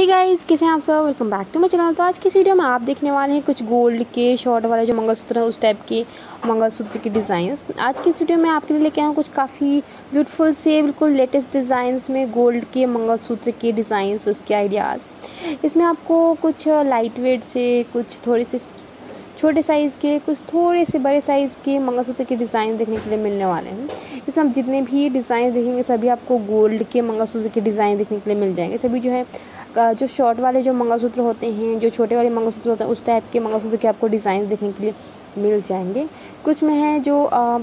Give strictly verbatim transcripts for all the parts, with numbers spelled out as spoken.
Hey guys, कैसे हैं आप सब। Welcome back to my channel. तो आज की इस वीडियो में आप देखने वाले हैं कुछ गोल्ड के शॉर्ट वाले जो मंगलसूत्र है उस टाइप के मंगलसूत्र के डिज़ाइंस। आज की इस वीडियो में आपके लिए लेके आया हूँ कुछ काफ़ी ब्यूटीफुल से बिल्कुल लेटेस्ट डिज़ाइंस में गोल्ड के मंगलसूत्र के डिज़ाइंस, उसके आइडियाज़। इसमें आपको कुछ लाइट वेट से, कुछ थोड़े से छोटे साइज़ के, कुछ थोड़े से बड़े साइज़ के मंगलसूत्र के डिज़ाइन देखने के लिए मिलने वाले हैं। इसमें आप जितने भी डिज़ाइन देखेंगे सभी आपको गोल्ड के मंगलसूत्र के डिज़ाइन देखने के लिए मिल जाएंगे। सभी जो है जो शॉर्ट वाले जो मंगलसूत्र होते हैं, जो छोटे वाले मंगलसूत्र होते हैं, उस टाइप के मंगलसूत्र के आपको डिज़ाइन देखने के लिए मिल जाएंगे। कुछ में है जो आ,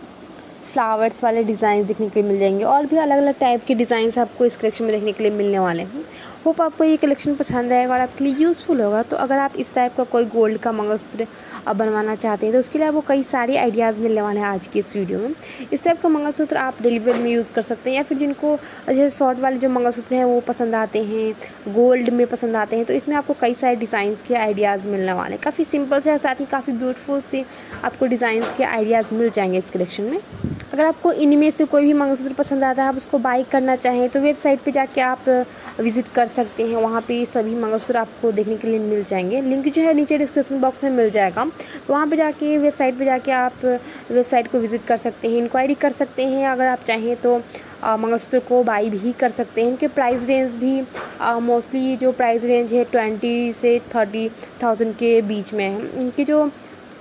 फ्लावर्स वाले डिज़ाइन देखने के लिए मिल जाएंगे और भी अलग अलग टाइप के डिज़ाइंस आपको इस कलेक्शन में देखने के लिए मिलने वाले हैं। होप आपको ये कलेक्शन पसंद आएगा और आपके लिए यूज़फुल होगा। तो अगर आप इस टाइप का कोई गोल्ड का मंगलसूत्र बनवाना चाहते हैं तो उसके लिए आपको कई सारे आइडियाज़ मिलने वाले हैं आज की इस वीडियो में। इस टाइप का मंगलसूत्र आप डेली वेयर में यूज़ कर सकते हैं, या फिर जिनको जैसे शॉर्ट वाले जो मंगलसूत्र हैं वो पसंद आते हैं, गोल्ड में पसंद आते हैं, तो इसमें आपको कई सारे डिज़ाइंस के आइडियाज़ मिलने वाले हैं। काफ़ी सिंपल से और साथ ही काफ़ी ब्यूटीफुल से आपको डिज़ाइंस के आइडियाज़ मिल जाएंगे इस कलेक्शन में। अगर आपको इनमें से कोई भी मंगलसूत्र पसंद आता है, आप उसको बाई करना चाहें तो वेबसाइट पे जाके आप विज़िट कर सकते हैं। वहाँ पे सभी मंगलसूत्र आपको देखने के लिए मिल जाएंगे। लिंक जो है नीचे डिस्क्रिप्शन बॉक्स में मिल जाएगा, तो वहाँ पे जाके वेबसाइट पे जाके आप वेबसाइट को विज़िट कर सकते हैं, इंक्वायरी कर सकते हैं। अगर आप चाहें तो मंगलसूत्र को बाई भी कर सकते हैं। इनके प्राइस रेंज भी मोस्टली जो प्राइस रेंज है ट्वेंटी से थर्टी थाउजेंड के बीच में है। इनकी जो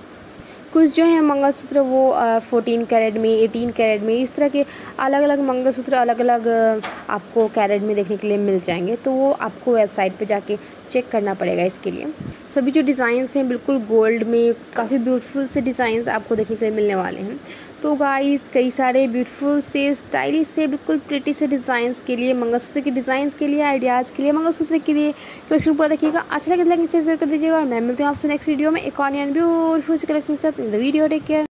कुछ जो है मंगलसूत्र वो फोर्टीन कैरेट में, एटीन कैरेट में, इस तरह के अलग अलग मंगलसूत्र अलग अलग आपको कैरेट में देखने के लिए मिल जाएंगे। तो वो आपको वेबसाइट पे जाके चेक करना पड़ेगा। इसके लिए सभी जो डिज़ाइंस हैं बिल्कुल गोल्ड में काफ़ी ब्यूटीफुल से डिज़ाइंस आपको देखने के लिए मिलने वाले हैं। तो गाइस, कई सारे ब्यूटीफुल से, स्टाइलिश से, बिल्कुल प्रिटी से डिज़ाइंस के लिए, मंगलसूत्र के डिज़ाइंस के लिए, आइडियाज़ के लिए, मंगलसूत्र के लिए कलेक्शन पूरा देखिएगा। अच्छा लगे तो लाइक शेयर कर दीजिएगा और मैं मिलती हूँ आपसे नेक्स्ट वीडियो में एक और ब्यूटीफुल से कलेक्शन के साथ। In the video take care.